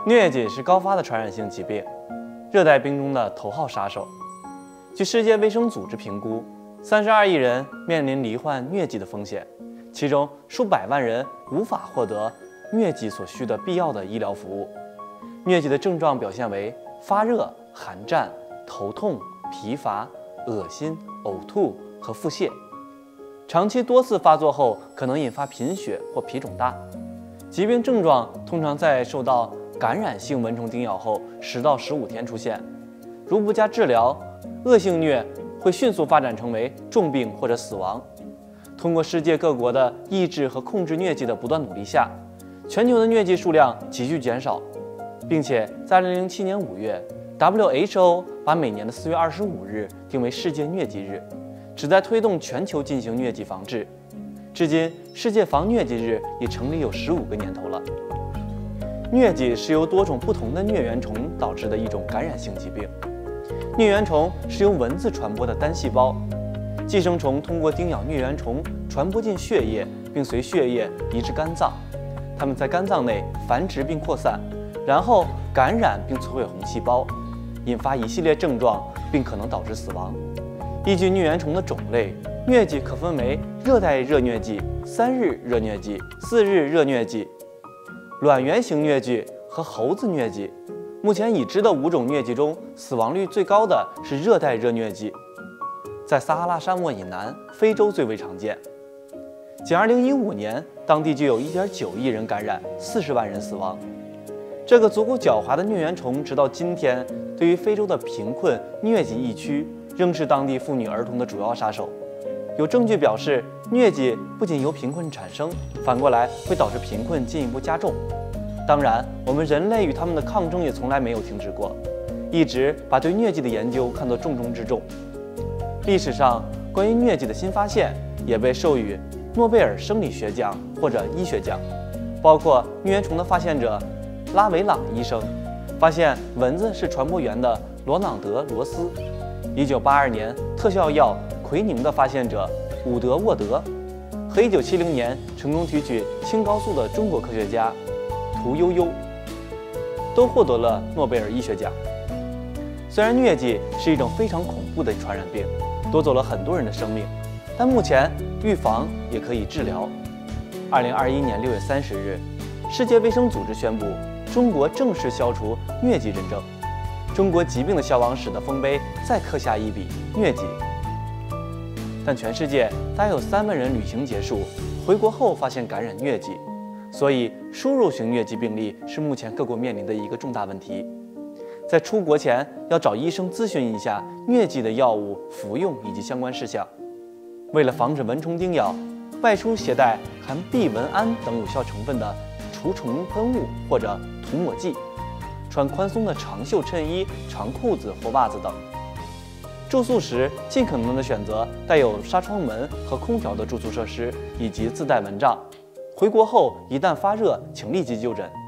疟疾是高发的传染性疾病，热带病中的头号杀手。据世界卫生组织评估，32亿人面临罹患疟疾的风险，其中数百万人无法获得疟疾所需的必要的医疗服务。疟疾的症状表现为发热、寒战、头痛、疲乏、恶心、呕吐和腹泻。长期多次发作后，可能引发贫血或脾肿大。疾病症状通常在受到感染性蚊虫叮咬后10到15天出现，如不加治疗，恶性疟会迅速发展成为重病或者死亡。通过世界各国的抑制和控制疟疾的不断努力下，全球的疟疾数量急剧减少，并且在2007年5月 ，WHO 把每年的4月25日定为世界疟疾日，旨在推动全球进行疟疾防治。至今，世界防疟疾日已成立有15个年头了。疟疾是由多种不同的疟原虫导致的一种感染性疾病。疟原虫是由蚊子传播的单细胞，寄生虫通过叮咬疟原虫传播进血液，并随血液移至肝脏。它们在肝脏内繁殖并扩散，然后感染并摧毁红细胞，引发一系列症状，并可能导致死亡。依据疟原虫的种类，疟疾可分为热带热疟疾、3日热疟疾、4日热疟疾、卵源型疟疾和猴子疟疾。目前已知的5种疟疾中，死亡率最高的是热带热疟疾，在撒哈拉沙漠以南、非洲最为常见。仅2015年，当地就有1.9亿人感染，40万人死亡。这个足够狡猾的疟原虫，直到今天，对于非洲的贫困疟疾疫区，仍是当地妇女儿童的主要杀手。有证据表示，疟疾不仅由贫困产生，反过来会导致贫困进一步加重。当然，我们人类与他们的抗争也从来没有停止过，一直把对疟疾的研究看作重中之重。历史上关于疟疾的新发现也被授予诺贝尔生理学奖或者医学奖，包括疟原虫的发现者拉维朗医生，发现蚊子是传播源的罗朗德·罗斯，1982年特效药奎宁的发现者伍德沃德，和1970年成功提取青蒿素的中国科学家屠呦呦，都获得了诺贝尔医学奖。虽然疟疾是一种非常恐怖的传染病，夺走了很多人的生命，但目前预防也可以治疗。2021年6月30日，世界卫生组织宣布，中国正式消除疟疾认证。中国疾病的消亡史的丰碑再刻下一笔疟疾。但全世界大约有3万人旅行结束，回国后发现感染疟疾，所以输入型疟疾病例是目前各国面临的一个重大问题。在出国前要找医生咨询一下疟疾的药物服用以及相关事项。为了防止蚊虫叮咬，外出携带含避蚊胺等有效成分的除虫喷雾或者涂抹剂，穿宽松的长袖衬衣、长裤子或袜子等。住宿时尽可能的选择带有纱窗门和空调的住宿设施，以及自带蚊帐。回国后一旦发热，请立即就诊。